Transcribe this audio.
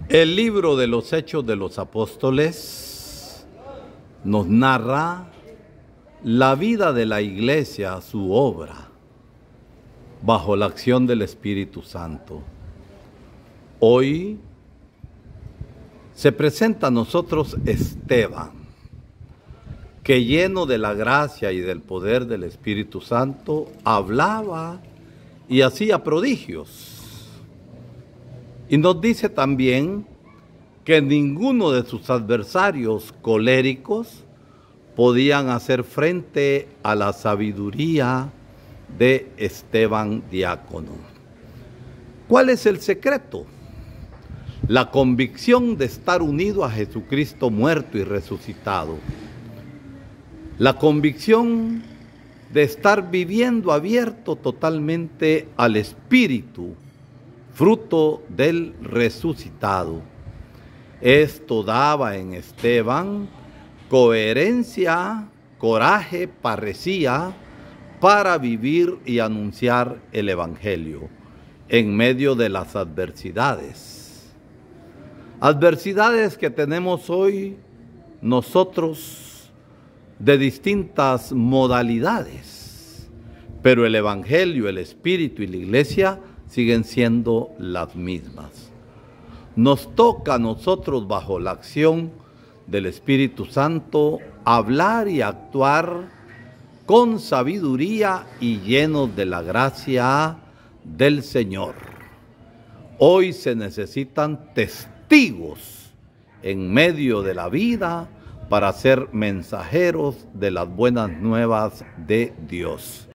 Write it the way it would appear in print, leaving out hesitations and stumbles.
El libro de los Hechos de los Apóstoles nos narra la vida de la iglesia, su obra, bajo la acción del Espíritu Santo. Hoy se presenta a nosotros Esteban, que lleno de la gracia y del poder del Espíritu Santo, hablaba y hacía prodigios. Y nos dice también que ninguno de sus adversarios coléricos podían hacer frente a la sabiduría de Esteban diácono. ¿Cuál es el secreto? La convicción de estar unido a Jesucristo muerto y resucitado. La convicción de estar viviendo abierto totalmente al Espíritu, fruto del resucitado. Esto daba en Esteban coherencia, coraje, parresía para vivir y anunciar el Evangelio en medio de las adversidades. Adversidades que tenemos hoy nosotros de distintas modalidades, pero el Evangelio, el Espíritu y la Iglesia siguen siendo las mismas. Nos toca a nosotros, bajo la acción del Espíritu Santo, hablar y actuar con sabiduría y llenos de la gracia del Señor. Hoy se necesitan testigos en medio de la vida para ser mensajeros de las buenas nuevas de Dios.